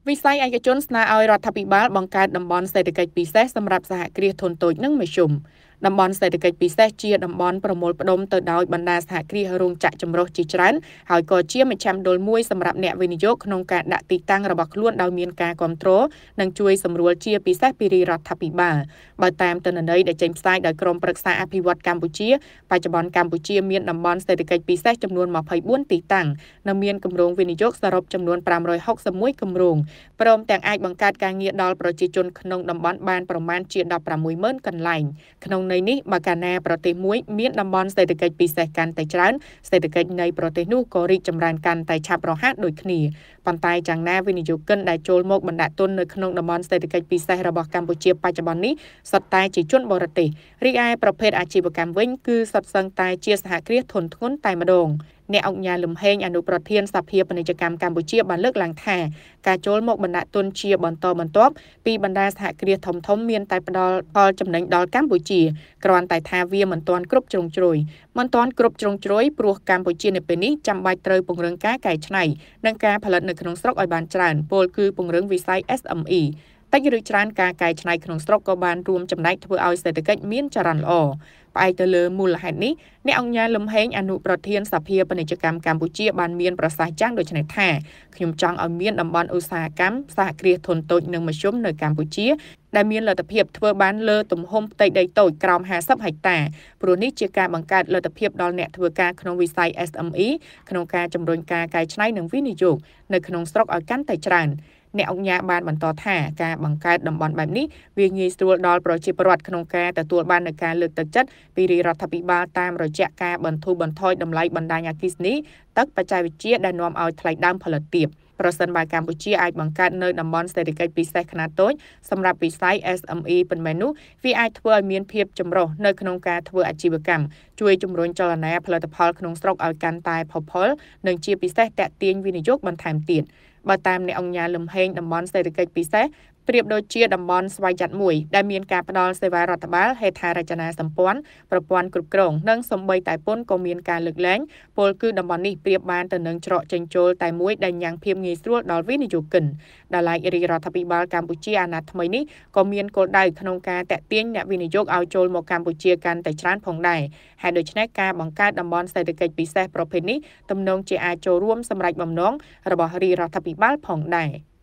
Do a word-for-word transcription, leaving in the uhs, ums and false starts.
វិស័យឯកជនស្នើឲ្យរដ្ឋាភិបាលបង្កើតតំបន់សេដ្ឋកិច្ចពិសេសសម្រាប់សហគ្រាសធុនតូចនិងមធ្យមតំបន់សេដ្ឋកិច្ចពិសេសជាតំបន់ប្រមូលផ្ដុំទៅដោយបណ្ដាសហគ្រាសរោងចក្រចម្រុះជាច្រើនហើយក៏ជាមជ្ឈមណ្ឌលមួយសម្រាប់អ្នកវិនិយោគក្នុងការដាក់ទីតាំងរបស់ខ្លួនដោយមានការគ្រប់គ្រងនិងជួយសម្រួលជាពិសេសពីរដ្ឋាភិបាលបើតាមទិន្នន័យដែលចេញផ្សាយដោយក្រុមប្រឹក្សាអភិវឌ្ឍកម្ពុជាបច្ចុប្បន្នកម្ពុជាមានតំបន់សេដ្ឋកិច្ចពិសេសចំនួនម្ភៃបួនទីតាំងនិងមានគម្រោងវិនិយោគសរុបចំនួនប្រាំរយហុកសិបមួយគម្រោងព្រមទាំងអាចបង្កើតការងារដល់ប្រជាជនក្នុងតំបន់បានប្រមាណជាដប់ប្រាំមួយម៉ឺនកន្លែងក្នុងន័យនេះបើកាលណាប្រទេសមួយមានតំបន់សេដ្ឋកិច្ចពិសេសកាន់តែច្រើនសេដ្ឋកិច្ចនៃប្រទេសនោះក៏រីកចម្រើនកាន់តែឆាប់រហ័សដូចគ្នាប៉ុន្តែយ៉ាងណាវិនិយោគិនដែលចូលមកបណ្ដាក់ទុននៅក្នុងតំបន់សេដ្ឋកិច្ចពិសេសរបស់កម្ពុជាបច្ចុប្បន្ននេះសុទ្ធតែជាជនបរទេសរីឯប្រភេទអាជីវកម្មវិញគឺសុទ្ធសឹងតែជាសហគ្រាសធុនធ្ងន់តែម្ដងអ្នកអង្គការលំហែងអនុប្រធានសភាពាណិជ្ជកម្មកម្ពុជាបានលើកឡើងថាការចូលមកបណ្ដាក់ទុនជាបន្តបន្ទាប់ពីបណ្ដាសហគ្រាសធំធំមានតែផ្ដល់ផលចំណេញដល់កម្ពុជាគ្រាន់តែថាវាមិនទាន់គ្រប់ជ្រុងជ្រោយមិនទាន់គ្រប់ជ្រុងជ្រោយព្រោះកម្ពុជានៅពេលនេះចាំបាច់ត្រូវពង្រឹងការកែច្នៃនិងការផលិតនៅក្នុងស្រុកឲ្យបានច្រើនពោលគឺពង្រឹងវិស័យ เอส เอ็ม อี តិចឬច្រើនការកែច្នៃក្នុងស្រុកក៏បានរួមចំណែកធ្វើឲ្យសេដ្ឋកិច្ចមានចរន្តល្អផ្អែកទៅលើមូលហេតុនេះអ្នកអង្គការលំហែងអនុប្រធានសភាពាណិជ្ជកម្មកម្ពុជាបានមានប្រសាសន៍យ៉ាងដូចនេះថាខ្ញុំចង់ឲ្យមានតំបន់ឧស្សាហកម្មសហគ្រាសធុនតូចនិងមធ្យមនៅកម្ពុជាដែលមានលទ្ធភាពធ្វើបានលើទំហំផ្ទៃដីតូចក្រោមห้าสิบហិកតាព្រោះនេះជាការបង្កើតលទ្ធភាពដល់អ្នកធ្វើការក្នុងវិស័យ เอส เอ็ม อี ក្នុងការជំរុញការកែច្នៃនិងវិនិយោគនៅក្នុងស្រុកឲ្យកាន់តែច្រើនអ្នកអង្គការបានបន្តថាការបង្កើតតំបន់បែបនេះវាងាយស្រួលដល់ប្រជាពលរដ្ឋក្នុងការទទួលបាននូវការលើកទឹកចិត្តពីរដ្ឋាភិបាលតាមរយៈការបន្ធូរបន្ថយតម្លៃបណ្ដាញអគ្គិសនីទឹកបច្ចេកវិទ្យាដែលនាំឲ្យថ្លៃដើមផលិតទាបប្រសិនបើកម្ពុជាអាចបង្កើតនៅតំបន់សេដ្ឋកិច្ចពិសេសខ្នាតតូចសម្រាប់វិស័យ เอส เอ็ม อี ប៉ុន្មាននោះវាអាចធ្វើឲ្យមានភាពចម្រុះនៅក្នុងការធ្វើអាជីវកម្មជួយជំរុញចលនាផលិតផលក្នុងស្រុកឲ្យកាន់តែផុសផុលនិងជាពិសេសទាក់ទាញវិនិយោគបន្ថែមទៀតបើតាមអ្នកអង្គការលំហែងតំបន់សេដ្ឋកិច្ចពិសេសប្រៀបដូចជាតំបន់ស្វ័យយ័តមួយដែលមានការផ្ដល់សេវារដ្ឋបាលហេដ្ឋារចនាសម្ព័ន្ធប្រព័ន្ធគ្រប់គ្រងនិងសម្បីតែពន្ធក៏មានការលើកលែងពលគឺតំបន់នេះប្រៀបបានទៅនឹងច្រកចេញចូលតែមួយដែលញ៉ាំងភាពងាយស្រួលដល់វិនិយោគិនដែលឡែករាជរដ្ឋាភិបាលកម្ពុជាអាណត្តិថ្មីនេះក៏មានគោលដៅក្នុងការតាក់ទាញអ្នកវិនិយោគឲ្យចូលមកកម្ពុជាកាន់តែច្រើនផងដែរហើយដូច្នេះការបង្កើតតំបន់សេដ្ឋកិច្ចពិសេសប្រភេទនេះទំនងជាអាចចូលរួមសម្រេចបំណងរបស់រាជរដ្ឋាភិបាលផងដែរ